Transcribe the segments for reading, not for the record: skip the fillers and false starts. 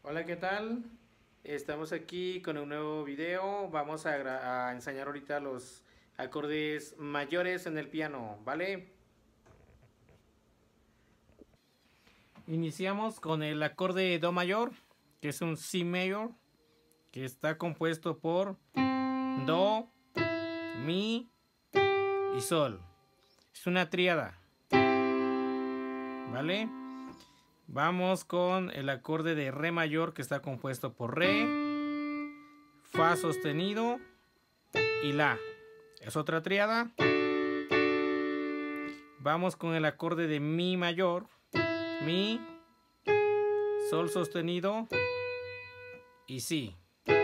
Hola, ¿qué tal? Estamos aquí con un nuevo video. Vamos a enseñar ahorita los acordes mayores en el piano, ¿vale? Iniciamos con el acorde Do mayor, que es un Si mayor, que está compuesto por Do, Mi y Sol. Es una tríada, ¿vale? Vamos con el acorde de Re mayor, que está compuesto por Re, Fa sostenido y La. Es otra tríada. Vamos con el acorde de Mi mayor, Mi, Sol sostenido y Si.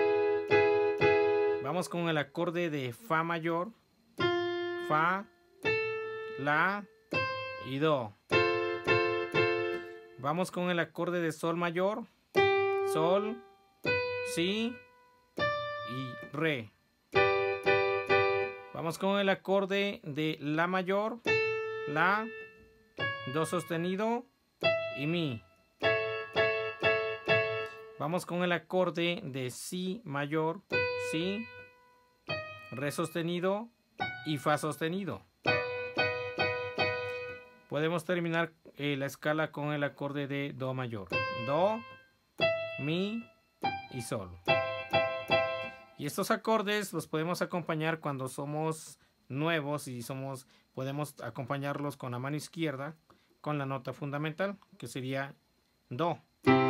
Vamos con el acorde de Fa mayor, Fa, La y Do. Vamos con el acorde de Sol mayor, Sol, Si y Re. Vamos con el acorde de La mayor, La, Do sostenido y Mi. Vamos con el acorde de Si mayor, Si, Re sostenido y Fa sostenido. Podemos terminar la escala con el acorde de Do mayor. Do, Mi y Sol. Y estos acordes los podemos acompañar cuando somos nuevos y podemos acompañarlos con la mano izquierda con la nota fundamental, que sería Do.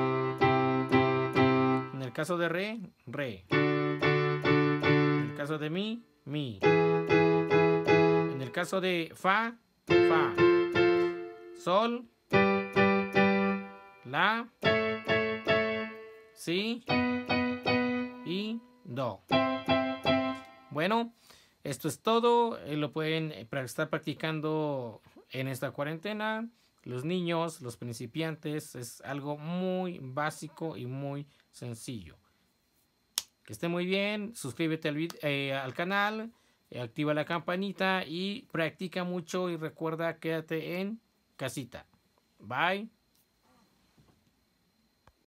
En el caso de Re, Re. En el caso de Mi, Mi. En el caso de Fa, Fa. Sol, La, Si y Do. Bueno, esto es todo. Lo pueden estar practicando en esta cuarentena. Los niños, los principiantes, es algo muy básico y muy sencillo. Que esté muy bien. Suscríbete al canal. Activa la campanita y practica mucho. Y recuerda, quédate en casita. Bye.